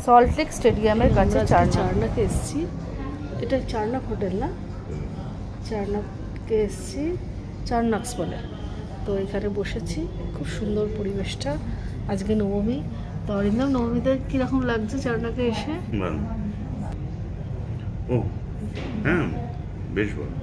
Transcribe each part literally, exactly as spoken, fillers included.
সল্টলেক স্টেডিয়ামের কাছে চারনাকে এসেছি। এটা চারনাক হোটেল না, চারনাকে এসেছি, চারনাক্স বলে। তো এখানে বসেছি, খুব সুন্দর পরিবেশটা। আজকে নবমী। তো অরিন্দম, নবমীতে কীরকম লাগছে চারনাকে এসে? ও হ্যাঁ, বেশ ভালো।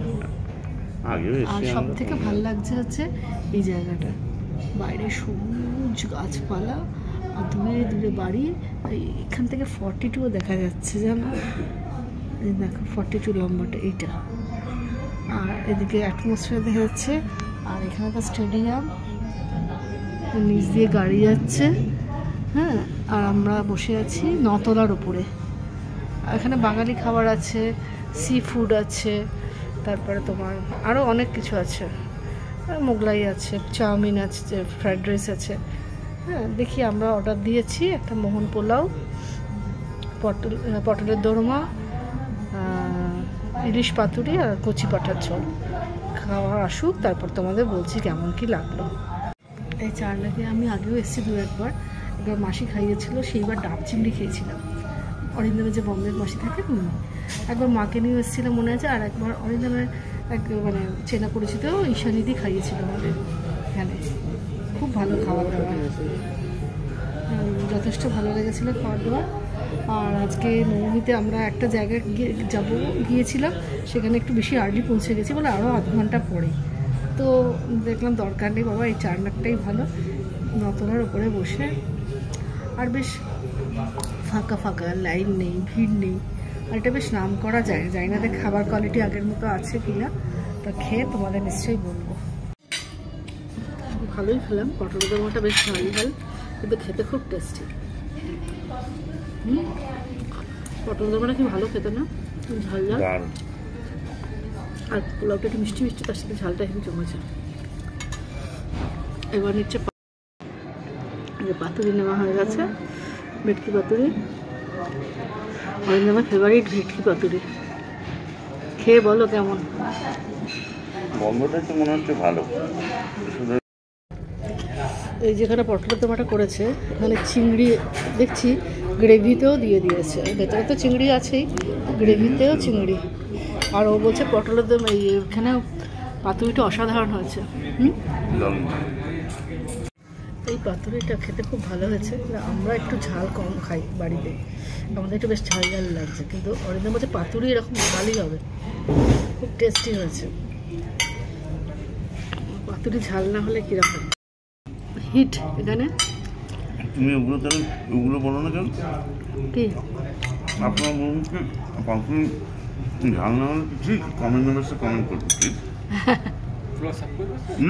আর সব থেকে ভালো লাগছে হচ্ছে এই জায়গাটা, বাইরে সবুজ গাছপালা আর দূরে দূরে বাড়ি। এখান থেকে ফর্টি টুও দেখা যাচ্ছে, জানো? দেখো ফর্টি টু লম্বাটা এইটা। আর এদিকে অ্যাটমসফিয়ার দেখা যাচ্ছে। আর এখানে তো স্টেডিয়াম, নিচ দিয়ে গাড়ি যাচ্ছে। হ্যাঁ, আর আমরা বসে আছি নতলার উপরে। এখানে বাঙালি খাবার আছে, সি ফুড আছে, তারপরে তোমার আরও অনেক কিছু আছে, মোগলাই আছে, চাউমিন আছে, ফ্রাইড রাইস আছে। হ্যাঁ, দেখি আমরা অর্ডার দিয়েছি একটা মোহন পোলাও, পটল পটলের দোরমা, ইলিশ পাতুরি আর কচি পাঠার ঝোল। খাওয়া আসুক, তারপর তোমাদের বলছি কেমন কি লাগলো। এই চারনাকে আমি আগেও এসেছি দু একবার। একবার মাসি খাইয়েছিল, সেইবার ডাব চিংড়ি খেয়েছিলাম। অরিন্দমের যে বম্বের মাসি থাকে, একবার মাকে নিয়ে এসেছিলাম মনে আছে। আর একবার অরিন্দমের এক মানে চেনা পরিচিত ঈশানিদি খাইয়েছিল আমাদের এখানে। খুব ভালো খাওয়া দাওয়া, যথেষ্ট ভালো লেগেছিলো খাওয়া দাওয়া। আর আজকে নবমীতে আমরা একটা জায়গায় গিয়ে যাবো গিয়েছিলাম, সেখানে একটু বেশি আর্লি পৌঁছে গেছি বলে আরও আধ ঘন্টা পরে। তো দেখলাম দরকার নেই বাবা, এই চারনাকটাই ভালো, নতলার ওপরে বসে। আর বেশ ফাঁকা ফাঁকা, লাইন নেই, ভিড় নেই। আর এটা বেশ নাম করা যায় জানি না, দেখ খাবার কোয়ালিটি আগের মতো আছে কিনা, তা খেয়ে তোমাদের নিশ্চয়ই বলবো। ভালোই খেলাম, পটল দোরমাটা বেশ ঝাল ঝাল, কিন্তু খেতে খুব টেস্টি। হুম, পটল দোরমাটা কি ভালো খেতে না, ঝাল ঝাল। আর পোলাওটা একটু মিষ্টি মিষ্টি, তার সাথে ঝালটা একটু জমেছে। এবার নিচ্ছে পাতুরি নেওয়া হয়ে গেছে, ভেটকি পাতুরি। আমার ফেভারিট ভেটকি পাতুরি। খেয়ে বলো কেমন। গন্ধটা তো মনে হচ্ছে ভালো। এই যেখানে পটলের দোরমাটা করেছে, এখানে চিংড়ি দেখছি গ্রেভিতেও দিয়ে দিয়েছে। ভেতরে তো চিংড়ি আছেই, গ্রেভিতেও চিংড়ি। আর ও বলছে পটলের দোরমা, এখানে পাতুরিটা অসাধারণ হয়েছে। হুম, এই পাতুরিটা খেতে খুব ভালো হয়েছে। আমরা একটু ঝাল কম খাই বাড়িতে, আমাদের একটু বেশ ঝাল ঝাল লাগছে, কিন্তু অরিন্দম বলছে পাতুরি এরকম ঝালই হবে, খুব টেস্টি হয়েছে। পাতুরি ঝাল না হলে কীরকম হিট এখানে। তুমি ওগুলো তাহলে ওগুলো বলো না কেন? কি আপনার বলুন কি পাতুরি ঝাল না হলে ঠিক কমেন্ট বক্সে কমেন্ট করবো প্লিজ। না,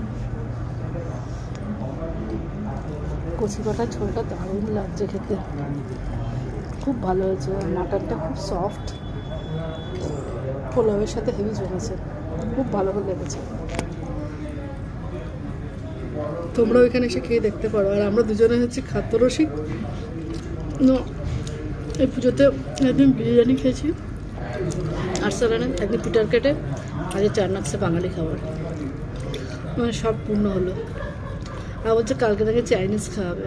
কচি পাতার ঝোলটা দারুণ লাগছে খেতে, খুব ভালো হয়েছে। মাটনটা খুব সফট, পোলাওয়ের সাথে হেভি জমেছে, খুব ভালো লেগেছে। তোমরা ওইখানে এসে খেয়ে দেখতে পারো। আর আমরা দুজনে হচ্ছে খাদ্যরসিক। এই পুজোতে একদিন বিরিয়ানি খেয়েছি আর্সালানে, একদিন পিটার কেটে, আজকে চারনাক্সে বাঙালি খাবার, মানে সব পূর্ণ হলো। আর বলছে কালকে থেকে চাইনিজ খাওয়াবে।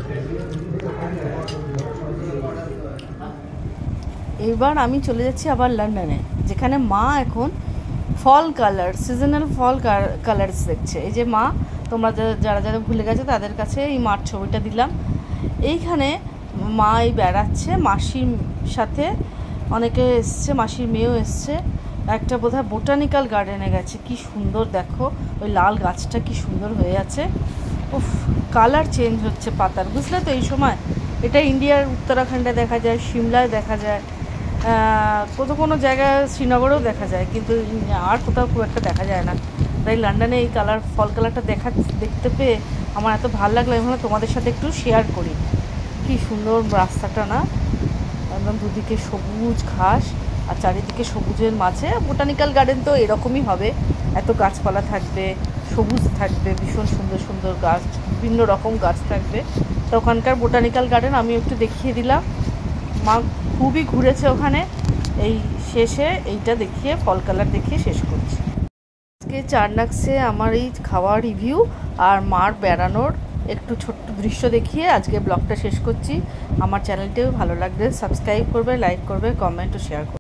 এবার আমি চলে যাচ্ছি আবার লন্ডনে, যেখানে মা এখন fall colour, seasonal fall colours দেখছে। এই যে মা, তোমরা যারা যারা ভুলে গেছো তাদের কাছে এই মার ছবিটা দিলাম। এইখানে মা এই বেড়াচ্ছে, মাসির সাথে অনেকে এসছে, মাসির মেয়েও এসছে। একটা বোধহয় বোটানিক্যাল গার্ডেনে গেছে। কি সুন্দর দেখো, ওই লাল গাছটা কি সুন্দর হয়ে আছে। উফ, কালার চেঞ্জ হচ্ছে পাতার, বুঝলে তো এই সময়। এটা ইন্ডিয়ার উত্তরাখণ্ডে দেখা যায়, সিমলায় দেখা যায়, কোথাও কোনো জায়গায় শ্রীনগরেও দেখা যায়, কিন্তু আর কোথাও খুব একটা দেখা যায় না। তাই লন্ডনে এই কালার, ফল কালারটা দেখা দেখতে পেয়ে আমার এত ভালো লাগলো, এভাবে তোমাদের সাথে একটু শেয়ার করি। কি সুন্দর রাস্তাটা না, একদম দুদিকে সবুজ ঘাস আর চারিদিকে সবুজের মাঝে। বোটানিক্যাল গার্ডেন তো এরকমই হবে, এত গাছপালা থাকবে, সবুজ থাকবে, ভীষণ সুন্দর সুন্দর গাছ, বিভিন্ন রকম গাছ থাকবে। তো ওখানকার বোটানিক্যাল গার্ডেন আমি একটু দেখিয়ে দিলাম। মা খুবই ঘুরেছে ওখানে। এই শেষে এইটা দেখিয়ে, ফল কালার দেখিয়ে শেষ করছি আজকে চারনাক্সে আমার এই খাওয়া রিভিউ আর মার বেড়ানোর একটু ছোট্ট দৃশ্য দেখিয়ে আজকে ব্লগটা শেষ করছি। আমার চ্যানেলটিও ভালো লাগলে সাবস্ক্রাইব করবে, লাইক করবে, কমেন্ট ও শেয়ার করবে।